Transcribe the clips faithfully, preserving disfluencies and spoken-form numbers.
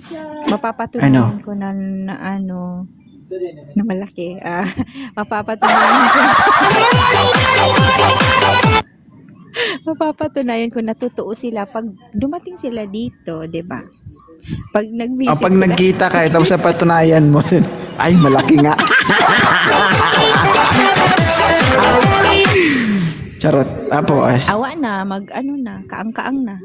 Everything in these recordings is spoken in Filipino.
Mapapatunayan Ano? ko na, na ano, na malaki. Ah, mapapatunayan ko. Mapapatunayan ko na totoo sila pag dumating sila dito, 'di ba? Pag O nag-visit pag sila sa nagkita ka, akin. tapos sa patunayan mo, ay malaki nga. Charot. Tapos, Awa na, mag ano na, kaang-kaang na.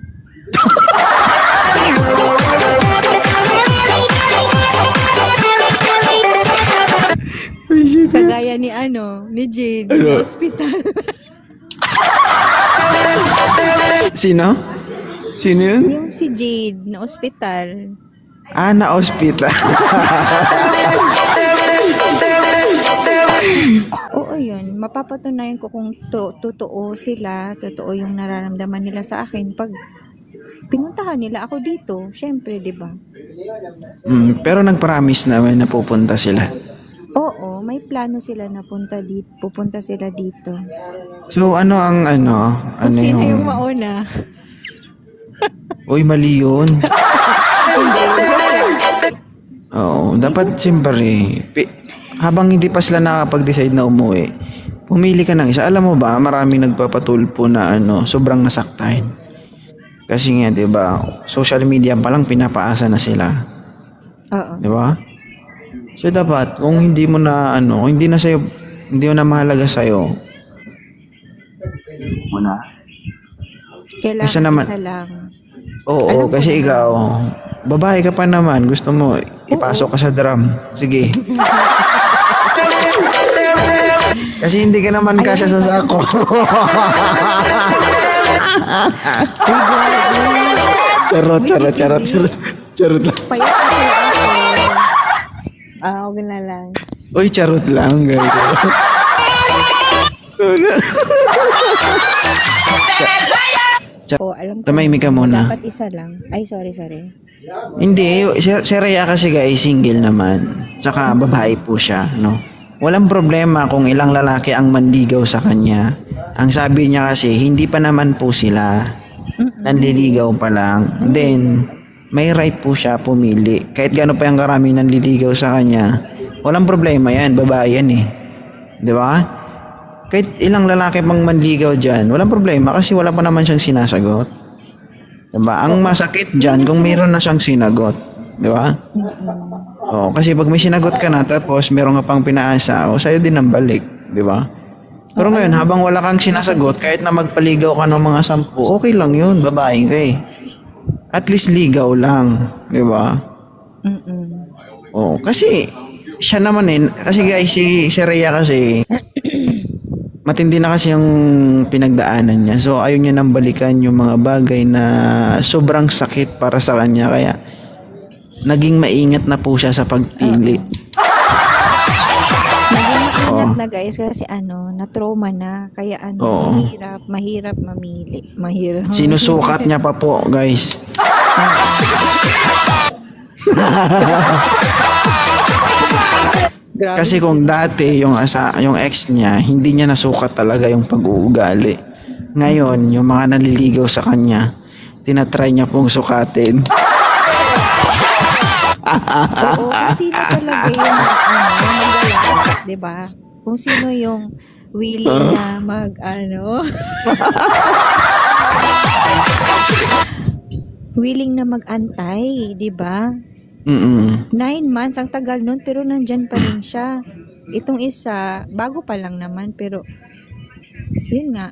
Kagaya ni ano, ni Jade, Ano? sa ospital. sino? Sino yun? Yung si Jade na ospital. Ah, na-hospital. Oo, yun. Mapapatunayan ko kung to, totoo sila, totoo yung nararamdaman nila sa akin pag pinuntahan nila ako dito. Syempre, di ba? Hmm, pero nag-promise naman na pupunta sila. Oo, may plano sila na punta dito, pupunta sila dito. So, ano ang ano? Kung Ano sino yung... yung mauna. Uy, mali yun. Oo, dapat siyempre, pi- habang hindi pa sila nakapag-decide na umuwi, pumili ka ng isa. Alam mo ba, maraming nagpapatulpo na ano, sobrang nasaktan. Kasi nga, 'di ba, social media pa lang pinapaasa na sila, Oo. 'di ba? So dapat kung hindi mo na ano, kung hindi na sa'yo, hindi mo na mahalaga sa'yo, muna. Kailangan Kasi naman, isa lang. oo, Alam ko kasi naman. ikaw, babae ka pa naman, gusto mo ipasok ka sa drum. Sige. Kasi hindi ka naman kasya sa sako. charot, charot, charot, charot. Charot lang. Payat na pala ako. Ah, huwag na lang. Uy, charot lang. Gano'n. Oo, alam ko. Tumahimik ka muna. Dapat isa lang. Ay, sorry, sorry. Hindi, si, si Rhea kasi guys, single naman. Tsaka babae po siya, no? Walang problema kung ilang lalaki ang manligaw sa kanya. Ang sabi niya kasi, hindi pa naman po sila. Nanliligaw pa lang. Then, may right po siya pumili. Kahit gaano pa yung karami nanliligaw sa kanya, walang problema yan, babae yan eh. Di ba? Kahit ilang lalaki pang manligaw dyan, walang problema kasi wala pa naman siyang sinasagot. Diba? Ang masakit dyan kung mayroon na siyang sinagot. Diba? Oo, kasi pag may sinagot ka na tapos meron ka pang pinaasa, o sa'yo din ang balik. Diba? Pero ngayon, habang wala kang sinasagot, kahit na magpaligaw ka ng mga sampu, okay lang yun, babae ka eh. At least ligaw lang. Diba? Mm-mm. Oo, kasi siya naman eh, kasi guys, si, si Rhea kasi, matindi na kasi yung pinagdaanan niya. So, ayaw niya nang balikan yung mga bagay na sobrang sakit para sa kanya. Kaya, naging maingat na po siya sa pagpili. Naging Oo. ingat na guys kasi ano, na-trauma na. Kaya ano, Oo. mahirap, mahirap mamili. Mahirap. Sinusukat niya pa po, guys. Grabe. Kasi kung dati yung asa, yung ex niya, hindi niya nasukat talaga yung pag-uugali. Ngayon, yung mga naliligaw sa kanya, tinatry niya pong sukatin. Oo, kung sino talaga yung ano, magalang, 'di ba? Kung sino yung willing na mag ano, willing na mag-antay, 'di ba? Mm-mm. Nine months ang tagal nun pero nandyan pa rin siya. Itong isa, bago pa lang naman pero yun nga.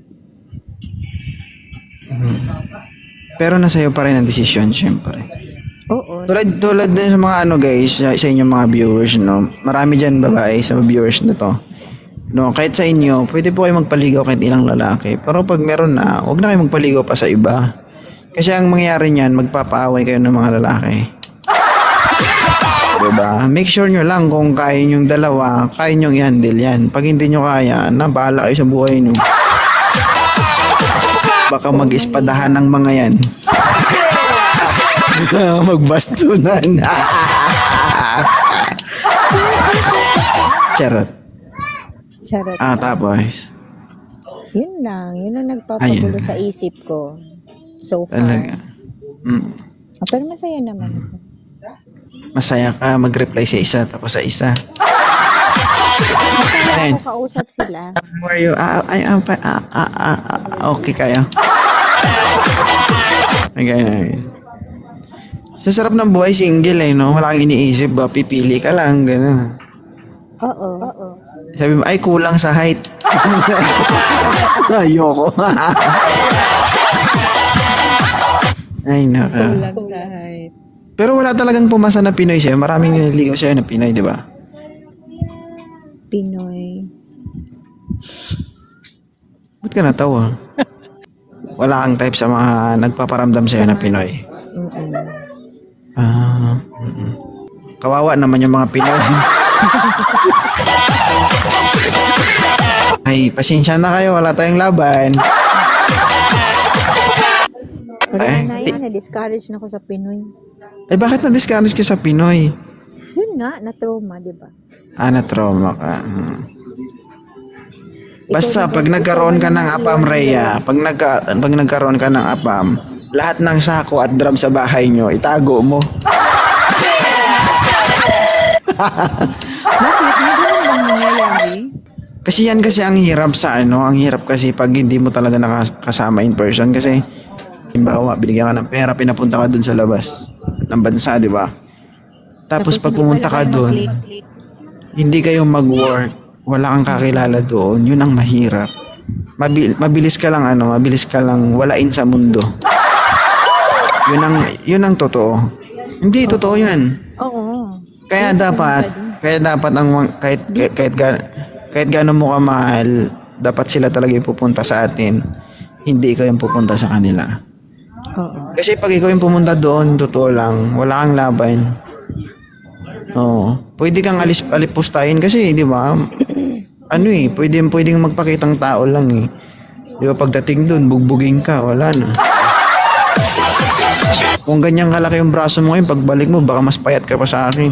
Pero nasa iyo pa rin ang desisyon, syempre. Oo. Tulad, tulad din sa mga ano guys, sa, sa inyong mga viewers, no? Marami dyan babae sa viewers na to. No, kahit sa inyo, pwede po kayo magpaligaw kahit ilang lalaki. Pero pag meron na, huwag na kayo magpaligaw pa sa iba. Kasi ang mangyayari niyan, magpapaaway kayo ng mga lalaki. Diba? Make sure nyo lang kung kaya nyong dalawa, kaya nyong i-handle yan. Pag hindi nyo kaya, na bahala kayo sa buhay nyo. Baka mag-ispadahan ng mga yan. Magbastunan. Charot. Charot. Ah, tapos. Yun lang. Yun ang nagpapagulo Ayun. sa isip ko. So far. Talaga. Mm. Ah, pero masaya naman ako. Masaya ka mag-reply sa isa tapos sa isa. Masaya Ayun. ko kausap sila. How are you? Ah, ay, ah, pa- ah, ah, ah, ah, okay kayo. Okay. Sa sarap ng buhay single eh, no? Wala kang iniisip ba? Pipili ka lang, gano'n. Oo. Oo. Sabi mo, ay kulang sa height. Ayoko. Ay, naka. Kulang sa height. Pero wala talagang pumasa na Pinoy siya. Maraming nililigaw siya na Pinoy, di ba? Pinoy. Ba't ka natawa? Wala kang type sa mga nagpaparamdam sa'yo na Pinoy. Mm-mm. Ah, mm-mm. Kawawa naman yung mga Pinoy. Ay, pasensya na kayo. Wala tayong laban. Wala Ay, na di- yan. Na-discourage na ako sa Pinoy. Eh, bakit na-discourage ka sa Pinoy? Yun nga, na-trauma, di ba? Ah, na-trauma ka. Hmm. Basta, Ikaw, pag ikaw nagkaroon ka naman ng ang apam, iwan Rhea, pag, nagka, pag nagkaroon ka ng apam, lahat ng sako at drum sa bahay nyo, itago mo. Bakit? Hindi naman bang nangyayari? Kasi yan kasi ang hirap sa ano, ang hirap kasi pag hindi mo talaga nakasama in person kasi halimbawa, binigyan ka ng pera, pinapunta ka dun sa labas ng bansa, di ba? Tapos, pag hindi pumunta pala ka kayo dun, mag-click. hindi kayo mag-work, wala kang kakilala doon, yun ang mahirap. Mabil- mabilis ka lang ano, mabilis ka lang walain sa mundo. Yun ang yun ang totoo. Hindi totoo 'yan. Oo. Kaya dapat, kaya dapat ang mga- kahit kahit kahit, ga- kahit gaano mo kamahal, dapat sila talaga yung pupunta sa atin. Hindi ikaw yung pupunta sa kanila. Oo. Kasi pag ikaw yung pumunta doon, totoo lang, wala kang laban. Oo. Pwede kang alis alipustahin kasi, di ba? Ano eh, pwede pwedeng magpakitang tao lang eh. Di ba pagdating doon, bugbugin ka, wala na. Kung ganyan kalaki yung braso mo ngayon, pagbalik mo, baka mas payat ka pa sa akin.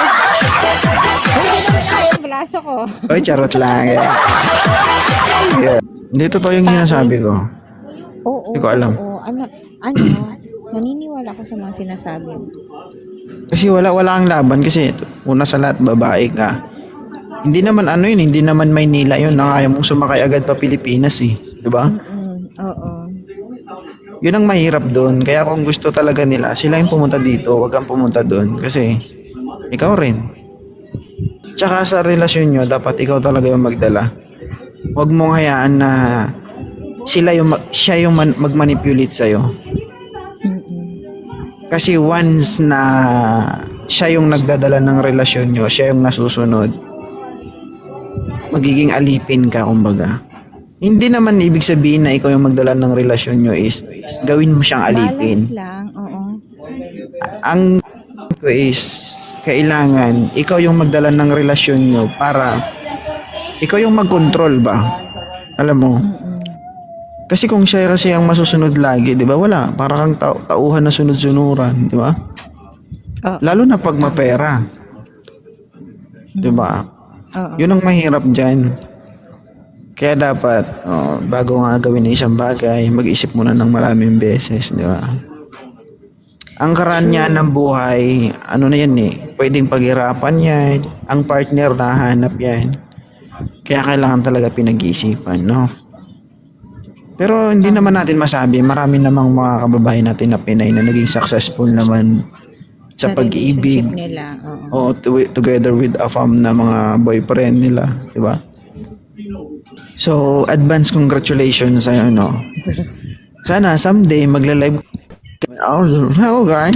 Ay, braso ko. Oy, charot lang. Yeah. Hindi totoo yung sinasabi ko. Oo. Hindi ko alam. Oo. Ano, ano, naniniwala ko sa mga sinasabi mo. Kasi wala wala kang laban kasi una sa lahat babae ka. Hindi naman ano yun, hindi naman Maynila yun. Nang ayaw mong sumakay agad pa Pilipinas eh. 'Di ba? Mm, oo. Yun ang mahirap doon. Kaya kung gusto talaga nila, sila yung pumunta dito, wag kang pumunta doon kasi ikaw rin. Tsaka sa relasyon nyo, dapat ikaw talaga yung magdala. Huwag mong hayaan na sila yung mag- siya yung man- mag-manipulate sa'yo. Mm-mm. Kasi once na siya yung nagdadala ng relasyon nyo, siya yung nasusunod, magiging alipin ka, kumbaga. Hindi naman ibig sabihin na ikaw yung magdala ng relasyon nyo is, is gawin mo siyang alipin. Balance lang, oo. Ang ko is, kailangan ikaw yung magdala ng relasyon nyo para ikaw yung mag-control ba? Alam mo? Mm-mm. Kasi kung siya kasi ang masusunod lagi, di ba? Wala. Para kang tau- tauhan na sunod-sunuran, di ba? Oo. Lalo na pag mapera. Di ba? Oo. Yun ang mahirap dyan. Kaya dapat, oh, bago nga gawin ng isang bagay, mag-isip muna ng maraming beses, di ba? Ang karanya ng buhay, ano na yan eh, pwedeng paghirapan yan, ang partner nahanap yan. Kaya kailangan talaga pinag-iisipan, no? Pero hindi naman natin masabi, marami namang mga kababayan natin na Pinay na naging successful naman sa pag-ibig. relationship nila, oo. O to- together with a fam na mga boyfriend nila, di ba? So, advance congratulations sa no. Sana someday magla-live. Oh, hello guys.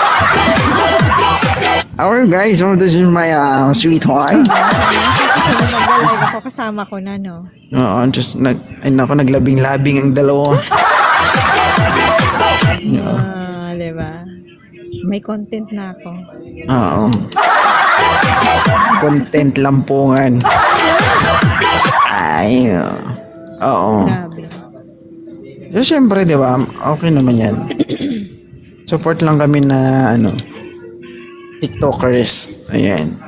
Our guys, oh, this is my uh, sweetheart. Nag-live ako, kasama ko na, no? Oo, just nag ay nako naglabing-labing ang dalawa. Yeah. Ah, di ba? May content na ako. Oo. Content lampungan. Ay. Oo. Grabe. So, syempre, di ba? Okay naman yan. Support lang kami na, ano, TikTokers. Ayan.